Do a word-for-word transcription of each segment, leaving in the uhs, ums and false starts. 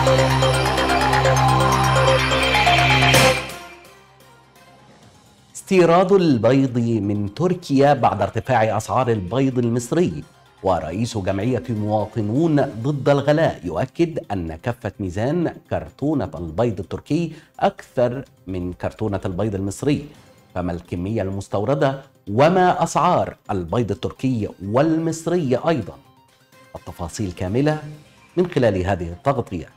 استيراد البيض من تركيا بعد ارتفاع أسعار البيض المصري. ورئيس جمعية مواطنون ضد الغلاء يؤكد أن كفة ميزان كرتونة البيض التركي أكثر من كرتونة البيض المصري، فما الكمية المستوردة وما أسعار البيض التركي والمصري أيضا؟ التفاصيل كاملة من خلال هذه التغطية.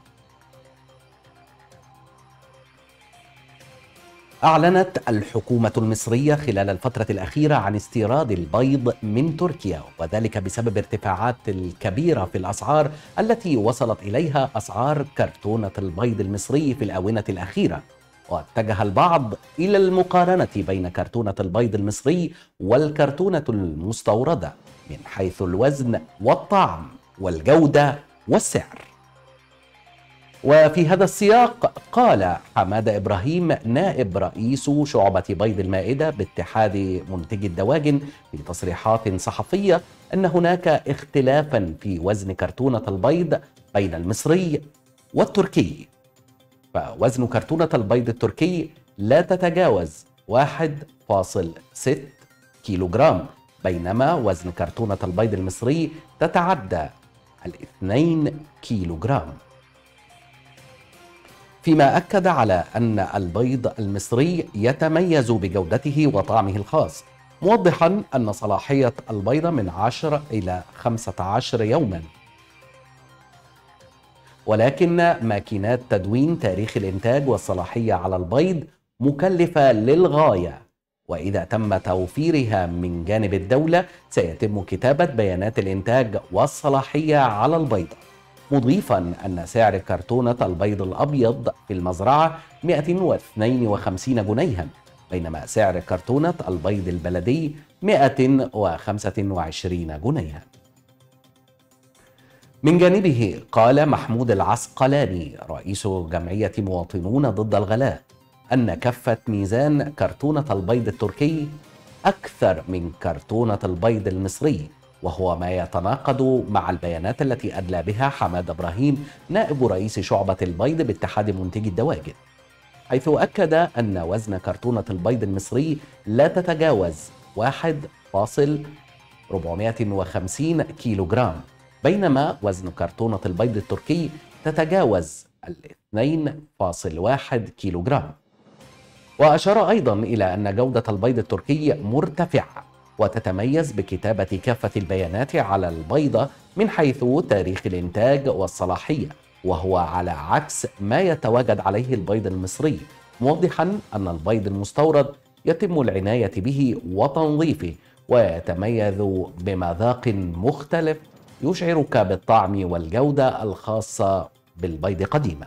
أعلنت الحكومة المصرية خلال الفترة الأخيرة عن استيراد البيض من تركيا، وذلك بسبب ارتفاعات الكبيرة في الأسعار التي وصلت إليها أسعار كرتونة البيض المصري في الآونة الأخيرة. واتجه البعض إلى المقارنة بين كرتونة البيض المصري والكرتونة المستوردة من حيث الوزن والطعم والجودة والسعر. وفي هذا السياق قال حمادة إبراهيم نائب رئيس شعبة بيض المائدة باتحاد منتجي الدواجن في تصريحات صحفية أن هناك اختلافا في وزن كرتونة البيض بين المصري والتركي، فوزن كرتونة البيض التركي لا تتجاوز واحد فاصل ستة كيلوغرام، بينما وزن كرتونة البيض المصري تتعدى الاثنين كيلوغرام، فيما أكد على أن البيض المصري يتميز بجودته وطعمه الخاص، موضحا أن صلاحية البيض من عشرة إلى خمسة عشر يوما، ولكن ماكينات تدوين تاريخ الإنتاج والصلاحية على البيض مكلفة للغاية، وإذا تم توفيرها من جانب الدولة سيتم كتابة بيانات الإنتاج والصلاحية على البيضة، مضيفا أن سعر كرتونة البيض الأبيض في المزرعة مئة واثنين وخمسين جنيها، بينما سعر كرتونة البيض البلدي مئة وخمسة وعشرين جنيها. من جانبه قال محمود العسقلاني رئيس جمعية مواطنون ضد الغلاء أن كفة ميزان كرتونة البيض التركي أكثر من كرتونة البيض المصري، وهو ما يتناقض مع البيانات التي أدلى بها حماد إبراهيم نائب رئيس شعبة البيض باتحاد منتجي الدواجن، حيث أكد أن وزن كرتونة البيض المصري لا تتجاوز واحد فاصل أربعمئة وخمسين كيلوغرام، بينما وزن كرتونة البيض التركي تتجاوز اثنين فاصل واحد كيلوغرام. وأشار أيضا إلى أن جودة البيض التركي مرتفعة وتتميز بكتابة كافة البيانات على البيضة من حيث تاريخ الإنتاج والصلاحية، وهو على عكس ما يتواجد عليه البيض المصري، موضحا أن البيض المستورد يتم العناية به وتنظيفه ويتميز بمذاق مختلف يشعرك بالطعم والجودة الخاصة بالبيض قديما.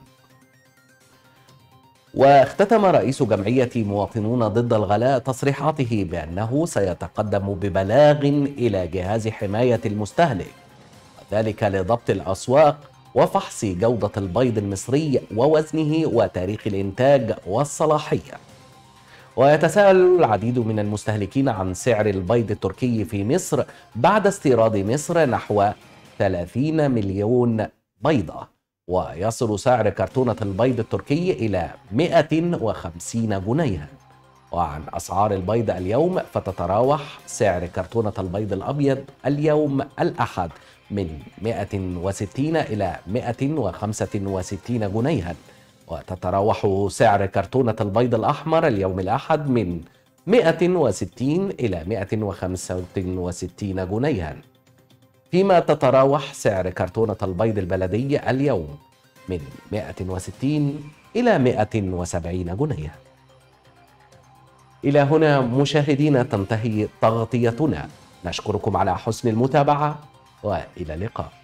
واختتم رئيس جمعية مواطنون ضد الغلاء تصريحاته بأنه سيتقدم ببلاغ إلى جهاز حماية المستهلك، وذلك لضبط الأسواق وفحص جودة البيض المصري ووزنه وتاريخ الإنتاج والصلاحية. ويتساءل العديد من المستهلكين عن سعر البيض التركي في مصر بعد استيراد مصر نحو ثلاثين مليون بيضة، ويصل سعر كرتونة البيض التركي إلى مئة وخمسين جنيها. وعن أسعار البيض اليوم فتتراوح سعر كرتونة البيض الأبيض اليوم الأحد من مئة وستين إلى مئة وخمسة وستين جنيها، وتتراوح سعر كرتونة البيض الأحمر اليوم الأحد من مئة وستين إلى مئة وخمسة وستين جنيها، فيما تتراوح سعر كرتونة البيض البلدي اليوم من مئة وستين إلى مئة وسبعين جنيها. إلى هنا مشاهدينا تنتهي تغطيتنا، نشكركم على حسن المتابعة وإلى اللقاء.